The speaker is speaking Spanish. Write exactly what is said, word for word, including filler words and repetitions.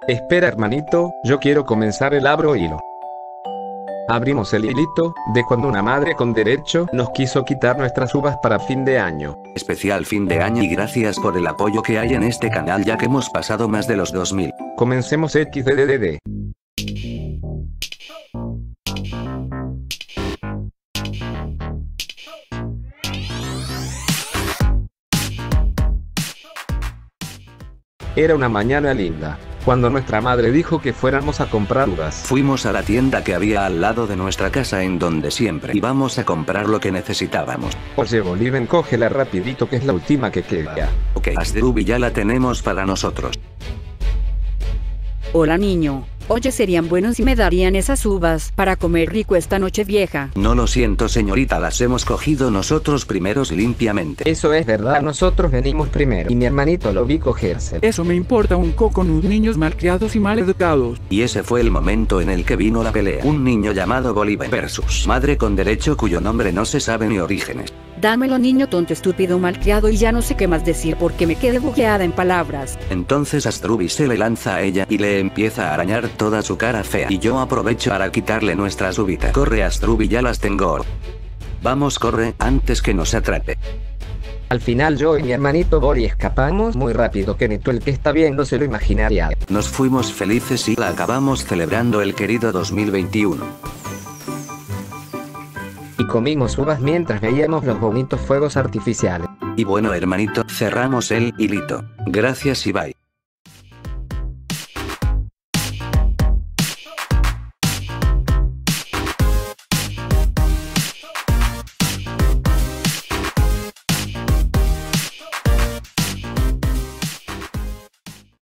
Espera hermanito, yo quiero comenzar el abro hilo. Abrimos el hilito, de cuando una madre con derecho nos quiso quitar nuestras uvas para fin de año. Especial fin de año y gracias por el apoyo que hay en este canal ya que hemos pasado más de los dos mil. Comencemos equis de de de de. Era una mañana linda, cuando nuestra madre dijo que fuéramos a comprar uvas. Fuimos a la tienda que había al lado de nuestra casa en donde siempre íbamos a comprar lo que necesitábamos. Oye Boliven, cógela rapidito que es la última que queda. Ok, Asdrubi ya la tenemos para nosotros. Hola niño, oye serían buenos si me darían esas uvas para comer rico esta noche vieja. No lo siento señorita, las hemos cogido nosotros primeros limpiamente. Eso es verdad, nosotros venimos primero y mi hermanito lo vi cogerse. Eso me importa un coco, unos niños malcriados y maleducados. Y ese fue el momento en el que vino la pelea. Un niño llamado Boliven versus madre con derecho cuyo nombre no se sabe ni orígenes. Dámelo niño tonto estúpido malcriado y ya no sé qué más decir porque me quedé bugueada en palabras. Entonces Asdrubi se le lanza a ella y le empieza a arañar toda su cara fea y yo aprovecho para quitarle nuestras uvitas. Corre Asdrubi, ya las tengo. Vamos corre, antes que nos atrape. Al final yo y mi hermanito Boli escapamos muy rápido que ni tú el que está viendo se lo imaginaría. Nos fuimos felices y la acabamos celebrando el querido dos mil veintiuno. Y comimos uvas mientras veíamos los bonitos fuegos artificiales. Y bueno hermanito, cerramos el hilito. Gracias y bye.